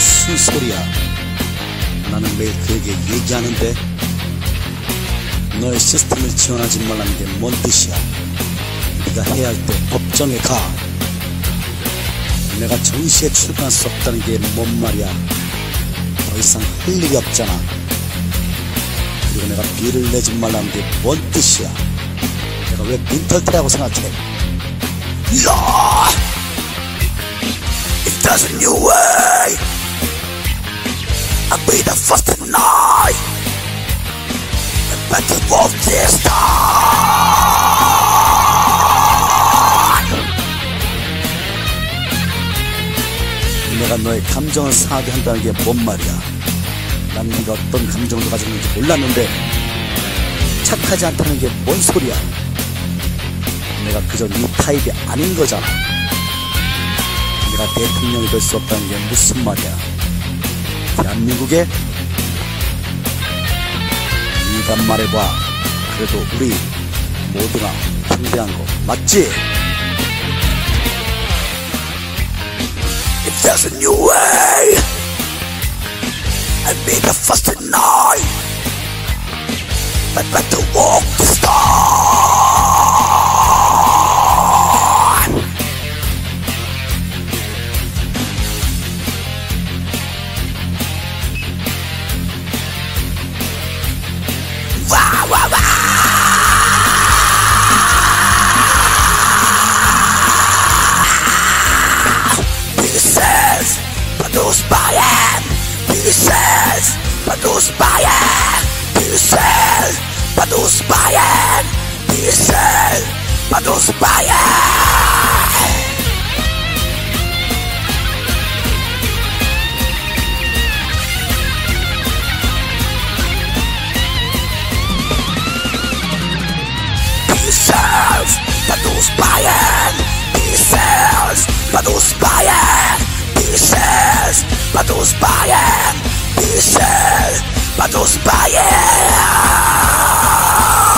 무슨 소리야? 나는 매일 그에게 얘기하는데 너의 시스템을 지원하지 말라는 게 뭔 뜻이야? 네가 해야 할 때 법정에 가. 내가 정시에 출근할 수 없다는 게 뭔 말이야? 더 이상 할 일이 없잖아. 그리고 내가 비를 내지 말라는 게 뭔 뜻이야? 내가 왜 민털테라고 생각해? No! If there's a new way, I'll be the first to deny. I better walk this time. 내가 너의 감정을 상하게 한다는 게 뭔 말이야? 난 네가 어떤 감정을 가지고 있는지 몰랐는데 착하지 않다는 게 뭔 소리야? 내가 그저 네 타입이 아닌 거잖아. 내가 대통령이 될 수 없다는 게 무슨 말이야? 대한민국에? 네가 말해봐. 그래도 우리 모두가 평등한 거 맞지? If there's a new way, I'll be the first to deny. I better walk this time. Wah, wah, wah. Pieces, produced by him. Pieces, produced by him. Pieces, produced by him. Pieces, produced by him. Pieces, produced by him. Pieces, produced by him. Pieces, produced by him. Pieces, produced by him.